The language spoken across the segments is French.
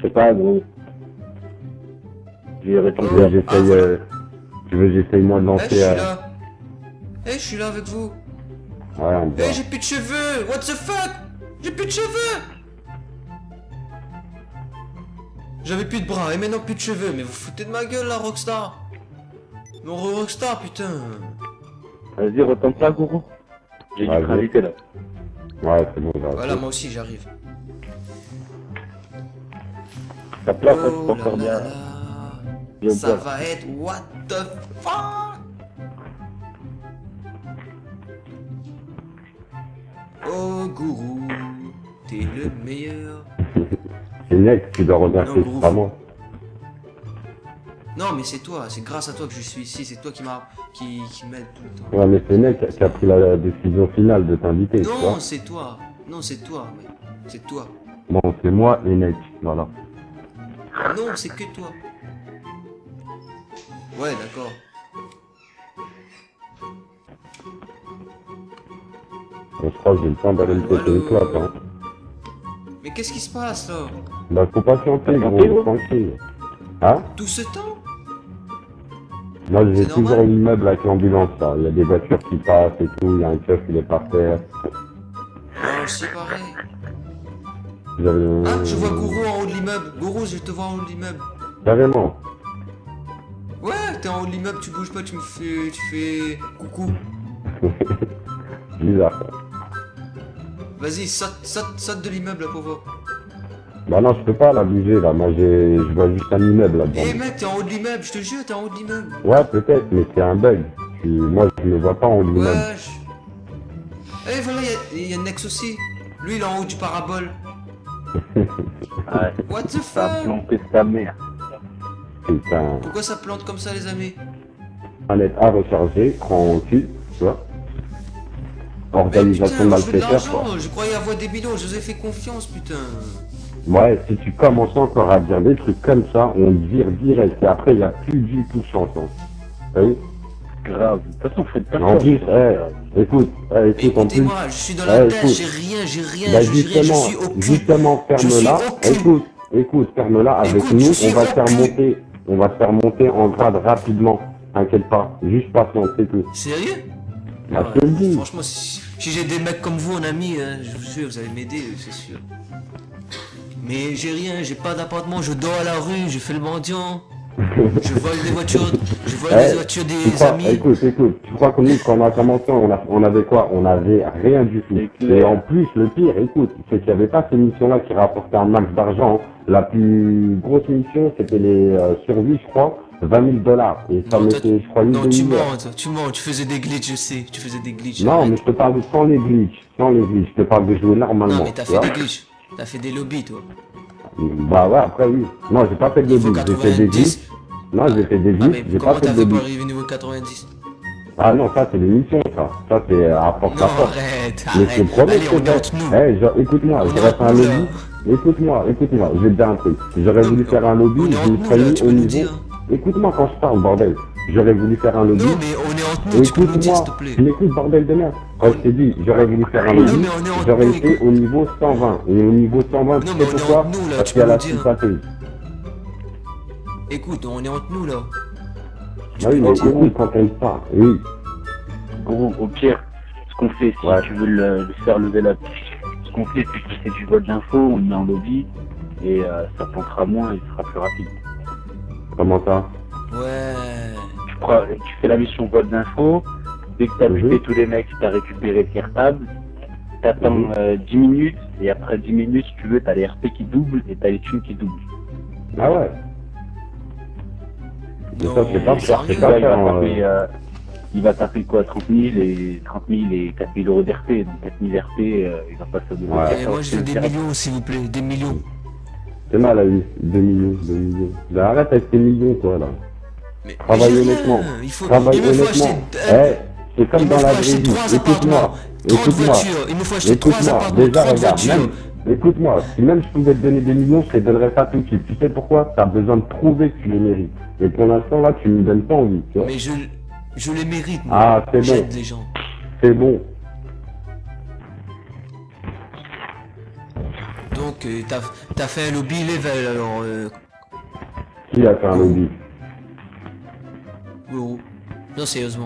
sais pas, gros. J'ai répondu. Tu veux que j'essaye moi de Eh, je lancer suis là. Eh, je suis là avec vous. Ouais, on Eh, voit. j'ai plus de cheveux. What the fuck? J'ai plus de cheveux. J'avais plus de bras et maintenant plus de cheveux. Mais vous foutez de ma gueule là, Rockstar. Non, Rockstar, putain. Vas-y, retombe là, Gourou. J'ai dû Vas-y. te inviter là. Ouais, c'est bon, Voilà, j'arrive. moi aussi j'arrive. Ta place, Oh c'est pas encore là bien. là. Bien Ça bien. va être what the fuck. Oh gourou, t'es le meilleur. Et mec, tu dois remercier, Non, c'est gros. pas moi. Non mais c'est toi, c'est grâce à toi que je suis ici, c'est toi qui m'aide tout le temps. Ouais, mais c'est mec qui a pris la décision finale de t'inviter, tu Non, vois. c'est toi. Non, c'est toi, mec. C'est toi. Bon, c'est moi et Nate, voilà. Non, c'est que toi. Ouais, d'accord. Je crois que j'ai le temps d'aller me péter une clope, hein. Mais qu'est-ce qui se passe là? Bah, faut patienter, Patienter, gros, gros. tranquille. Hein? Tout ce temps? Moi, j'ai C'est toujours normal. l'immeuble avec l'ambulance, là. Il y a des voitures qui passent et tout, il y a un keuf qui est par terre. Non, c'est pareil. J'avais- Ah, je vois Gourou en haut de l'immeuble. Gourou, je te vois en haut de l'immeuble. Carrément. Ouais, t'es en haut de l'immeuble, tu bouges pas, tu fais coucou. Bizarre, ça. Vas-y, saute de l'immeuble là pour voir. Bah non, je peux pas la bouger, là. Moi, je vois juste un immeuble là-dedans. Eh mec, t'es en haut de l'immeuble, je te jure, t'es en haut de l'immeuble. Ouais, peut-être, mais c'est un bug. Moi, je ne vois pas en haut de l'immeuble. Wesh. Eh voilà, il y a Nex aussi. Lui, il est en haut du parabole. Ouais, What the ça a fuck? planté ta mère. Putain. Pourquoi ça plante comme ça, les amis? Manette à recharger, tranquille, tu vois. Mais Organisation putain, je veux de malfaiteur, quoi. l'argent, je croyais avoir des millions, je vous ai fait confiance, putain. Ouais, si tu commences encore à dire des trucs comme ça, on te vire direct. Et après, il n'y a plus du tout de chance. Hein. Oui. Grave. De toute façon, faites pas En ça. plus, écoute, Mais écoute, en plus. écoutez-moi, je suis dans la Ouais, tête, écoute. j'ai rien, Bah, je suis rien, je suis au cul. justement, Je suis ferme-la. au cul. Écoute, ferme-la avec Écoute, nous. je suis On va au te faire cul. monter. On va te faire monter en grade rapidement. T'inquiète pas. Juste patiente, c'est tout. Sérieux? Bah, je te le dis. Franchement, si j'ai des mecs comme vous en ami, je vous jure, vous allez m'aider, c'est sûr. Mais j'ai rien, j'ai pas d'appartement, je dors à la rue, je fais le mendiant. Je vole des voitures, je vole Eh, des voitures tu des crois, amis. écoute, tu crois que nous, quand on a commencé, on avait quoi? On avait rien du tout. C'est clair. Et en plus, le pire, écoute, c'est qu'il n'y avait pas ces missions-là qui rapportaient un max d'argent. La plus grosse mission, c'était les survies, je crois, 20 000 $. Et ça Non, mettait, je crois, une Non, tu demi-heure. mens, toi, tu mens, tu faisais des glitches, je sais, tu faisais des glitches. Non, arrête. mais je te parle de sans les glitches. Sans les glitches. Je te parle de jouer normalement. Non, mais t'as tu fait vois. des glitches, t'as fait des lobbies, toi. Bah ouais, après oui. Non, j'ai pas fait de Niveau glitches. J'ai fait des 90. glitches. Non, j'ai fait des Ah, glitches. mais J'ai comment pas fait t'as de fait pour glitches. arriver niveau 90? Ah non, ça c'est les missions, ça. Ça c'est à force Non, à force. arrête, Mais je te arrête. promets Allez, que on est c'est entre nous. vrai. Écoute-moi, On est j'aurais entre fait un nous, lobby. Écoute-moi, je vais te dire un truc. J'aurais Non, voulu mais faire un lobby, on est je entre me nous, serais là, mis tu au peux nous niveau. dire. Écoute-moi quand je parle, bordel. J'aurais voulu faire un lobby. Non, mais on est entre nous, tu peux nous dire, Écoute-moi, s'il te plaît. tu m'écoutes, bordel de merde. Quand je t'ai dit, j'aurais voulu faire un Non, lobby, mais on est entre j'aurais nous, été écoute. au niveau 120. Et au niveau 120, tu Non, sais mais on est pourquoi? entre nous, là, Parce tu qu'il y a peux la nous dire. sympathie. Écoute, on est entre nous, là. Tu Ah oui, peux mais nous dire. écoute quand elle parle. Oui. Gros, au pire, ce qu'on fait, si Ouais. tu veux le faire lever la piche, ce qu'on fait, c'est que c'est du vol d'info, on le met en lobby, et ça plantera moins et ce sera plus rapide. Comment ça? Ouais. Tu fais la mission vol d'info, dès que t'as Mhm. buté tous les mecs, t'as récupéré le cartable, t'attends Mhm. 10 minutes, et après 10 minutes, si tu veux, t'as les RP qui doublent et t'as les thunes qui doublent. Ah ouais. Mais Non, ça, c'est pas sérieux. c'est pas Là, faire, il va taper quoi, 30 000 et 4 000 euros d'RP, donc 4 000 RP, il va pas se donner. Ouais. Et moi, je veux des millions, s'il vous plaît, des millions. C'est mal à lui. 2 millions, 2 millions. Bah, arrête avec tes millions, toi, là. Mais Travaille j'ai rien. honnêtement. Il faut, Travaille il me faut honnêtement. acheter. C'est comme Il me dans faut la acheter vraie vie. 3 Écoute-moi. appartements, 30 Écoute-moi. voitures. Il me faut acheter 3 Écoute-moi. appartements, Déjà, 30 regarde. voitures. Même, écoute-moi. Si même je pouvais te donner des millions, je te donnerais pas tout de suite. Tu sais pourquoi? T'as besoin de prouver que tu les mérites. Et pour l'instant, là, tu me donnes pas envie, tu vois. Mais je les mérite, moi. Ah, c'est bon. J'aide les gens. C'est bon. Donc, que t'as fait un lobby level alors Qui a fait un lobby? gros. Non sérieusement.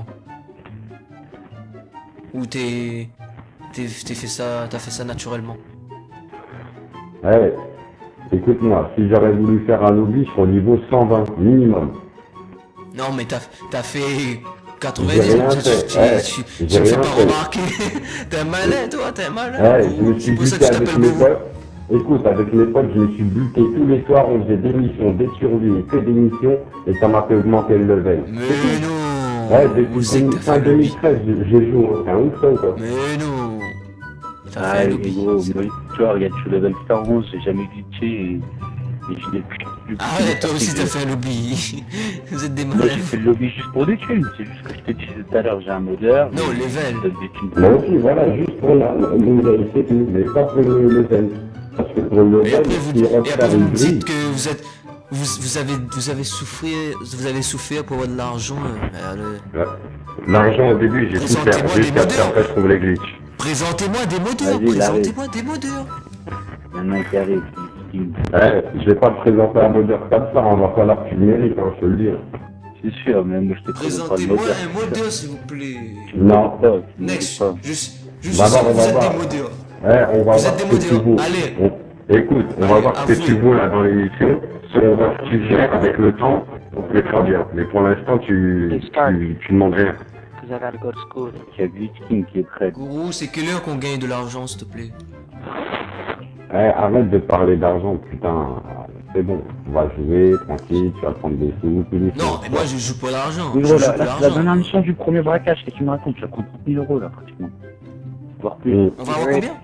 Ou t'as fait ça naturellement. Ouais. Écoute-moi, si j'aurais voulu faire un lobby, je suis au niveau 120 minimum. Non mais t'as fait J'ai rien 90, fait. tu me fais rien pas fait. remarquer. T'es un malin toi, t'es un malin. Ouais, je me suis C'est pour ça que buté je avec t'appelle mes Bobo. potes. Écoute, avec mes potes, je me suis buté tous les soirs, on faisait des missions, des survies, que des missions, et ça m'a fait augmenter le level. Mais non. Ouais, Où depuis c'est que t'as fin fait le lobby? 2013, j'ai joué, c'est un ouf ça ou quoi? Mais non. T'as Ah, fait un et lobby. gros, moi, tu vois, regarde, je suis level 111, j'ai jamais glitché et je l'ai plus. Ah ouais, toi aussi t'as fait un lobby. Vous êtes des Moi, malins. j'ai fait le lobby juste pour des thunes, c'est juste que je te disais tout à l'heure, j'ai un modeur. Non, mais level. ça donne des thunes. Moi aussi, voilà, juste pour la level, c'est tout, mais pas pour le level. Parce que pour le Et level, après il vous, reste et à après vous une me grille. dites que vous êtes, vous avez souffert pour avoir de l'argent. Ouais. L'argent au début, j'ai tout Présentez-moi fait, des jusqu'à ce modeurs. qu'après je trouve les glitches. Présentez-moi des modeurs, Vas-y, présentez-moi des modeurs. Maintenant, il arrive, qui- Ouais, je vais pas te présenter un modeur comme ça, on va falloir que tu le mérites, hein, je te le dis. c'est sûr, mais moi, je te présente pas le Présentez-moi modeur. un modeur s'il vous plaît. Non. Pas, tu me Next, dis pas. je Va suis sûr voir, que on vous va êtes voir. des modeurs. Ouais, on va Vous voir êtes ce des que tu modeurs. vaux. Allez. Écoute, on va Allez, voir ce que avouez. tu vaux là dans l'émission. Si on voit que tu gères avec le temps, on peut faire bien. Mais pour l'instant, tu demandes rien. Because I gotta go to school. Il y a Glitch King qui est prêt. Gourou, c'est quelle heure qu'on gagne de l'argent s'il te plaît? Ouais, arrête de parler d'argent, putain. C'est bon, on va jouer, tranquille, tu vas prendre des sous, tous les Non, sous. mais moi je joue pour l'argent. Oui, Je voilà, joue pour la l'argent. dernière mission du premier braquage, qu'est-ce que tu me racontes? Ça coûte 30 000 euros là, pratiquement. Voire plus. Mm. On va avoir combien?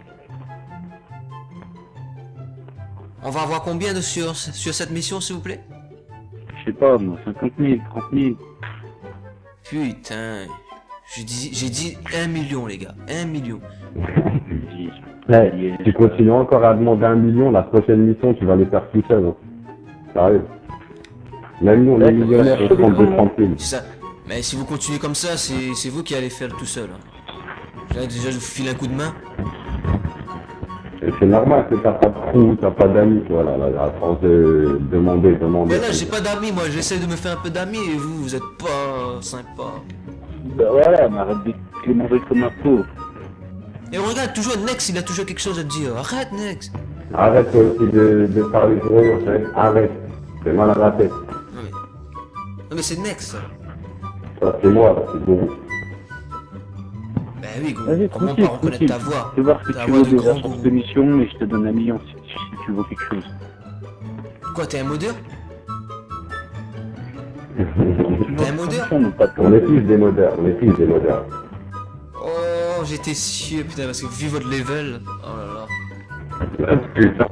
On va avoir combien sur cette mission s'il vous plaît? Je sais pas, moi, 50 000, 30 000. Putain. J'ai dit 1 million les gars. 1 million. Ouais, tu continues encore à demander 1 million, la prochaine mission, tu vas les faire tout seul. Hein. Sérieux. Même nous, on est Ouais, millionnaires c'est sur ça. 32-30 000. C'est ça. Mais si vous continuez comme ça, c'est vous qui allez faire tout seul. Hein. Là déjà je vous file un coup de main. Et c'est normal que t'as pas de trou, t'as pas d'amis, voilà, là, à force de demander. Mais là j'ai pas d'amis, moi j'essaie de me faire un peu d'amis et vous êtes pas sympa. Bah voilà, mais arrête de te manger comme un pauvre. Et regarde, toujours Nex, il a toujours quelque chose à te dire. Arrête Nex. Arrête toi aussi de parler pour eux, en fait. Arrête. C'est mal à la tête. Non mais c'est Nex ça. Ça, c'est moi, là, c'est bon. Bah oui gros, Vas-y, comment tranquille, pas reconnaître tranquille. ta voix? Tu vas voir ce que Ta tu voix veux de déjà grand sur gourou. cette mission et je te donne 1 million si tu veux quelque chose. Quoi, t'es un modeur? Toujours T'es un modeur? attention, non, pas de On est tous des modeurs, on est tous des modeurs. Oh, j'étais sûr, putain, parce que vu votre level, oh là là. Putain,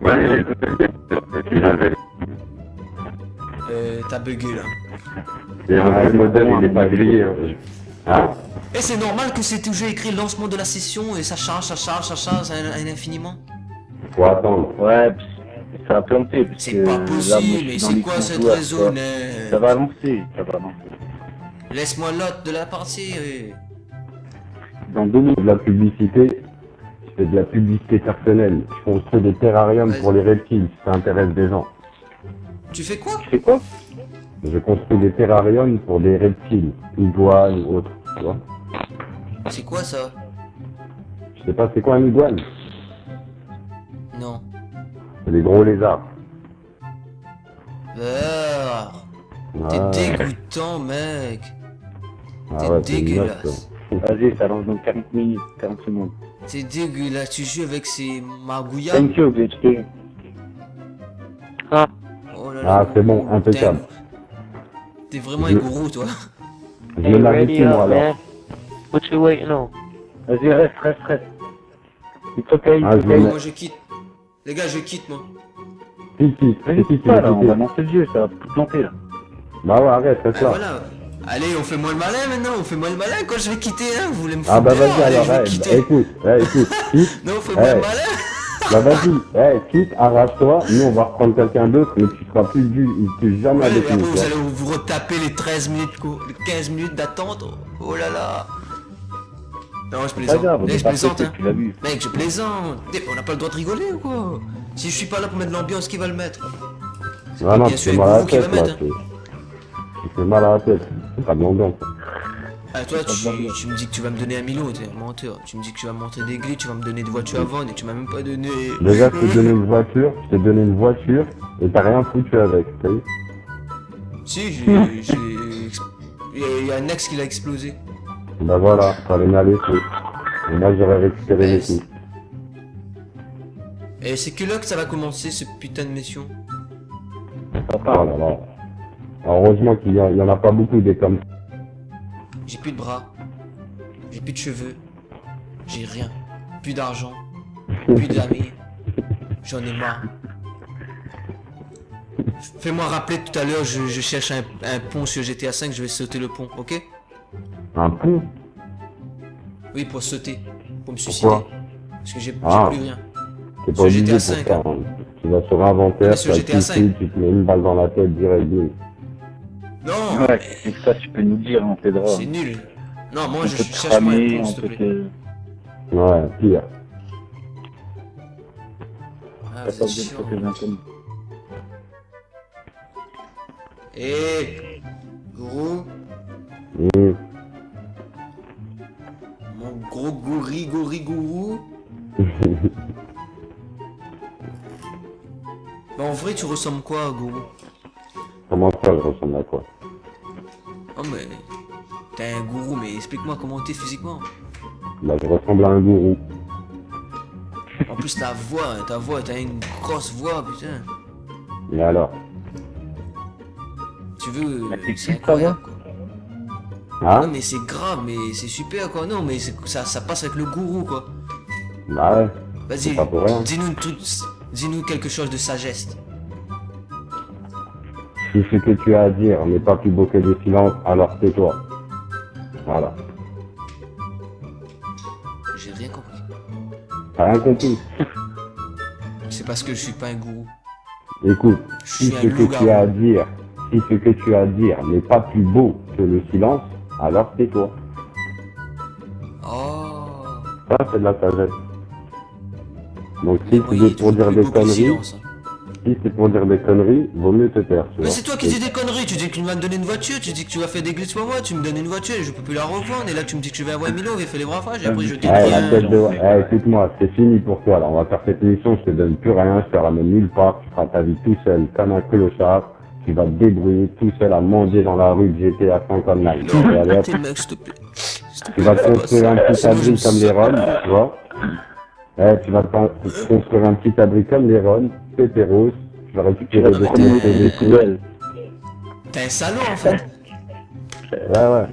T'as bugué là. et un vrai modèle, il est pas grillé. Hein. Et c'est normal que c'est toujours écrit lancement de la session et ça charge un infiniment. Faut attendre. Ouais, ça va planter. parce C'est que pas là, moi, je possible, suis mais dans c'est les quoi bons cette joueurs, raison? Ça va lancer, ça va lancer. Laisse-moi l'autre de la partie. Dans 2 minutes. De la publicité, je fais de la publicité personnelle. Je construis des terrariums Vas-y. pour les reptiles, si ça intéresse des gens. Tu fais quoi? Tu fais quoi? Je construis des terrariums pour des reptiles, iguanes ou autres, tu vois. C'est quoi ça? Je sais pas c'est quoi un iguane, Non. c'est des gros lézards. Ah, t'es Ah, dégoûtant, mec. T'es ah ouais, c'est une dégueulasse. note, Vas-y, ça lance dans 40 minutes, 40 secondes. T'es dégueulasse. Tu joues avec ces margouillas. Thank you, Glitch King. Oh là Ah, là. c'est bon, impeccable. T'es vraiment Je- un gourou, toi. Je me marie moi alors. What you waiting on? Vas-y, reste. It's okay, Ah, it's je okay. vais- Moi, je quitte. Les gars, je quitte, moi. Pipi, Vas-y, pipi, c'est pas là, on va pipi. lancer le jeu, ça va tout planter là. Bah ouais, arrête, reste Ah, là. voilà. Allez, on fait moins le malin maintenant. On fait moins le malin quand je vais quitter, hein. Vous voulez me Ah foutre bah dehors, vas-y allez, alors, je vais ouais, quitter. écoute, quitte. Non, on fait moins Eh. le malin. Bah vas-y, quitte, arrache-toi, nous on va reprendre quelqu'un d'autre, mais tu seras plus jamais Ouais, avec mais après, nous. vous quoi. allez vous retaper les 13 minutes, les 15 minutes d'attente. Oh là là. Non, je C'est pas plaisante. grave, on Mec, est je pas plaisante, pressé, hein. tu l'as vu. Mec, je plaisante. On n'a pas le droit de rigoler ou quoi? Si je suis pas là pour mettre l'ambiance, qui va le mettre? C'est Non, pas non, bien tu sûr fais les mal à la gourous qui va tête, là. mettre. Hein. Tu fais mal à la tête. C'est pas de l'ambiance. Ah, toi, tu me dis que tu vas me donner un million, t'es un menteur. Tu me dis que tu vas me montrer des glitches, tu vas me donner des voitures à vendre et tu m'as même pas donné. Déjà, je t'ai donné une voiture, et t'as rien foutu avec, t'as vu? Si, il y a un ex qui l'a explosé. Bah voilà, fallait m'y aller, et moi j'aurais récupéré Mais les sous. Et c'est que là que ça va commencer, ce putain de mission. Oh là là. Alors, heureusement qu'il y en a pas beaucoup des comme ça. J'ai plus de bras, j'ai plus de cheveux, j'ai rien, plus d'argent, plus d'amis, j'en ai marre. Fais-moi rappeler tout à l'heure, je cherche un pont sur GTA 5, je vais sauter le pont, ok? Un pont? Oui, pour sauter, pour me suicider. Pourquoi? Parce que j'ai plus Ah. rien. C'est pas Sur obligé GTA pour 5, ça. hein. Hein. Tu vas sur inventaire, Mais sur tu GTA 5. tu te mets une balle dans la tête direct. Bim. Non, Ouais, et ça, tu peux nous dire, on t'aidera. c'est nul. Non, moi On je peut te cherche-moi un cramer, pont, on s'il te peut plaît. te... Ouais, pire. Ah, T'as vous pas êtes besoin de chiant. protéger inconnus. Eh, gros, Mmh. mon gros gourou. Bah en vrai, tu ressembles quoi, gourou? Comment ça, je ressemble à quoi? Oh mais, t'es un gourou, mais explique-moi comment t'es physiquement. Bah, je ressemble à un gourou. En plus ta voix, t'as une grosse voix, putain. Et alors? Tu veux, Mais c'est c'est qui, ta incroyable quoi. Hein? Non mais c'est grave, mais c'est super quoi. Non mais ça passe avec le gourou quoi. Bah ouais. Vas-y, C'est pas pour rien. dis-nous quelque chose de sagesse. Si ce que tu as à dire n'est pas plus beau que le silence, alors tais-toi. Voilà. J'ai rien compris. T'as rien compris? C'est parce que je suis pas un gourou. Écoute, Je si suis ce un que loup-garou. tu as à dire, si ce que tu as à dire n'est pas plus beau que le silence, alors tais-toi. Oh. Ça, c'est de la sagesse. Donc Mais si moi, c'est il est pour toujours dire plus des beau que le conneries, silence, hein. si c'est pour dire des conneries, vaut mieux te taire, tu Mais vois. c'est toi qui dis des conneries, tu dis que tu vas me donner une voiture, tu dis que tu vas faire des glitches pour moi, tu me donnes une voiture et je peux plus la revendre, et là tu me dis que je vais avoir 1000 euros et faire les brafages, et après je te dis Ouais, la rien. tête de... écoute-moi, c'est fini pour toi, là. On va faire cette émission, je te donne plus rien, je te ramène nulle part, tu feras ta vie tout seul, comme un clochard, tu vas te débrouiller tout seul à manger dans la rue de GTA 5 online. Et allez, hop, Arrêtez mec, s'il te plaît. tu vas te construire un petit abri comme les Roms, tu vois. Tu vas te construire un petit abri comme les Roms, pétéros, tu vas récupérer Non, des mais t'es- connectés des poubelles. T'es un salaud en fait. Ouais.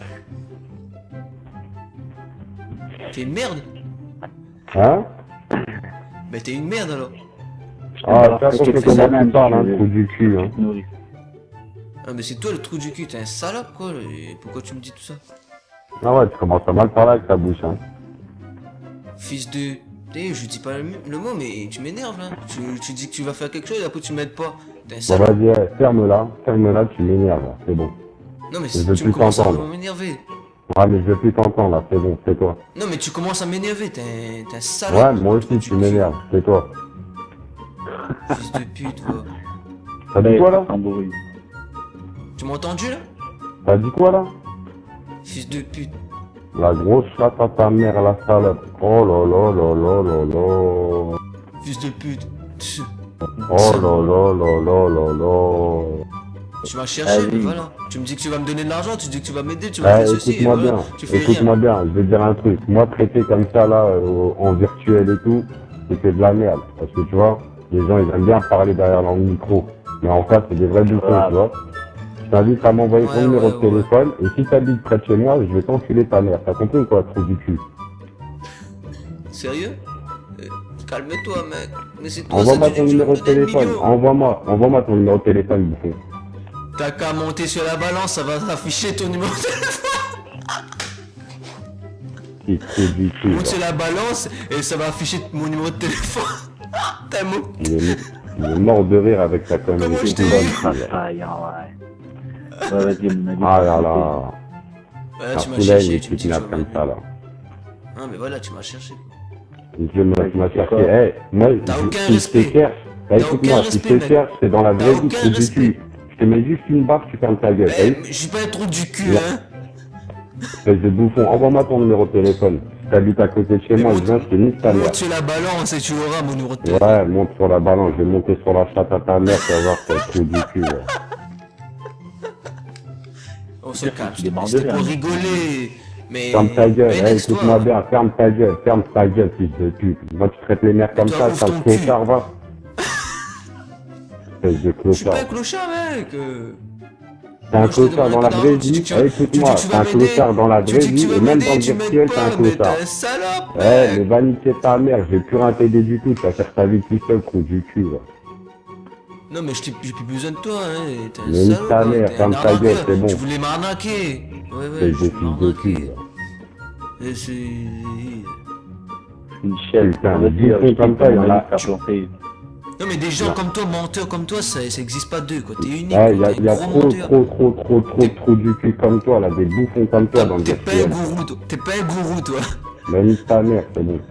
T'es une merde. Hein? Mais t'es une merde alors. Ah, fais attention tu fais comment ça tu même, parles, hein, tu- trou du cul, hein. Tu te nourris. Ah mais c'est toi le trou du cul, t'es un salope quoi, et pourquoi tu me dis tout ça? Ah ouais, tu commences à mal parler avec ta bouche, hein. Fils de... je dis pas le mot mais tu m'énerves là. Tu dis que tu vas faire quelque chose et après tu m'aides pas. T'es un Bon, salope. vas-y, ferme-la, tu m'énerves, là, c'est bon. Non mais je veux tu plus commences à t'entendre. m'énerver. Ouais, mais je veux plus t'entendre, là, c'est bon, c'est toi. Non mais tu commences à m'énerver, t'es un salope. Ouais, moi trou aussi, du tu cul. m'énerves, c'est toi. Fils de pute, quoi. T'as dit quoi, là? Sans bruit. Tu m'as entendu là? T'as dit quoi, là? Fils de pute. La grosse chatte à ta mère, la salope. Oh là là là là là là. Fils de pute. Oh là là là là là là. Tu vas chercher, Allez. mais voilà. Tu me dis que tu vas me donner de l'argent, tu dis que tu vas m'aider, tu vas Eh, faire ceci, et écoute-moi voilà. bien, Tu fais écoute-moi rien. bien, je vais te dire un truc. Moi, traiter comme ça, là, en virtuel et tout, c'est que de la merde. Parce que tu vois, les gens, ils aiment bien parler derrière leur micro. Mais en fait, c'est des vrais boutons, tu vois. Je t'invite à m'envoyer ton Ouais, numéro ouais, de téléphone, et si t'habites près de chez moi, je vais t'enculer ta mère. T'as compris ou quoi, trou du cul? Sérieux? Calme-toi, mec. Mais c'est toi, ça, Envoie-moi tu ton dis que tu vas numéro me de donner 1 téléphone, million. envoie-moi ton numéro de téléphone, bouffon. T'as qu'à monter sur la balance, ça va afficher ton numéro de téléphone. Petit trou du cul, Monte là. sur la balance et ça va afficher mon numéro de téléphone. T'as mot. Il est mort de rire avec ta connerie. Comment je C'est t'ai une bonne eu fille. Aïe, ouais. Ouais, vas-y, mon avis. Ah là là. Voilà, Ça tu m'as fout cherché, les tu me dis que tu kidnaps vas comme m'aider. ça, là. Hein, mais voilà, tu m'as cherché. Je me cherché. Eh, moi, T'as aucun si je respect. te cherche, bah, T'as écoute-moi, aucun si je respect, te mec. cherche, c'est dans la T'as vraie vie, aucun trou du respect. cul. Je te mets juste une baffe, tu fermes ta gueule. Eh, T'as je suis pas un trou du cul, Ouais. hein. espèce de bouffon, envoie-moi ton numéro de téléphone. Si t'habites à côté de chez Mais moi, je monte- viens, je te nique ta mère. Monte sur la balance et tu auras mon numéro de téléphone. Ouais, monte sur la balance, je vais monter sur la chatte à ta mère, tu vas voir, c'est le trou du cul. Ouais. On se Dire calme, qu'il est mort de c'était rire. pour rigoler. Mais. Ferme ta gueule, mais hey, laisse-toi. écoute-moi bien, ferme ta gueule, fils de pute. Moi, tu traites les mères comme Toi, ça, ouvre ça ton le cul. clochard, va. Espèce de Je suis pas clochard. un clochard, mec. T'es un Moi, je te clochard demande dans un la peu vraie d'argent, tu dis vie, que tu vas- écoute-moi, tu dis que tu t'es un vas m'aider. clochard dans la Tu vraie dis que vie, tu vas et même dans m'aider, le tu m'aides virtuel, t'es pas, un mais t'es clochard. un salope, Eh, mais mec. va niquer ta mère, je vais plus rien t'aider du tout, tu vas faire ta vie tout seul, trou du cul, ouais. Non, mais j'ai plus besoin de toi, hein. T'es un Mais nique salaud, ta hein, mère, t'es un ferme ta gueule, arnaqueur. c'est bon. Tu voulais m'arnaquer. Ouais, Espèce de je fils de cul, m'arnaquer. ouais. Et c'est. Michel, Putain, vas-y, des bouffons je comme t'ai ça, il y en a. faire planter. Non, mais des gens Non. comme toi, menteurs comme toi, ça existe pas d'eux, quoi. T'es unique. Ouais, quoi. y T'es a un gros menteur. trop de trous du cul comme toi, là, des bouffons comme toi dans le T'es pas un virtuel. gourou, toi. T'es pas un gourou, toi. Mais nique ta mère, c'est bon.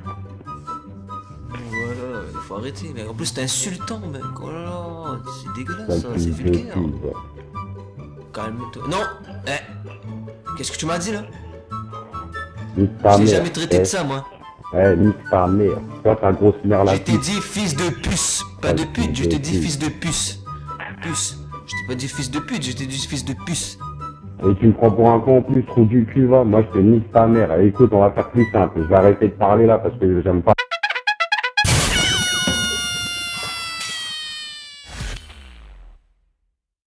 Voilà, il faut arrêter, mec. En plus, t'es insultant, mec. Oh là là, c'est dégueulasse, Ça ça. me C'est fait vulgaire. cul, ouais. Calme-toi. Non. Qu'est-ce que tu m'as dit, là? Nique ta Je t'ai mère. jamais traité de ça, moi. Nique ta mère. Toi, ta grosse mère la Je t'ai pute. dit fils de puce, pas de pute, je t'ai dit fils de puce. Puce. Je t'ai pas dit fils de pute, je t'ai dit fils de puce. Et tu me prends pour un con en plus, trou du cul, va. Moi, je te nique ta mère. Écoute, on va faire plus simple. Je vais arrêter de parler là parce que j'aime pas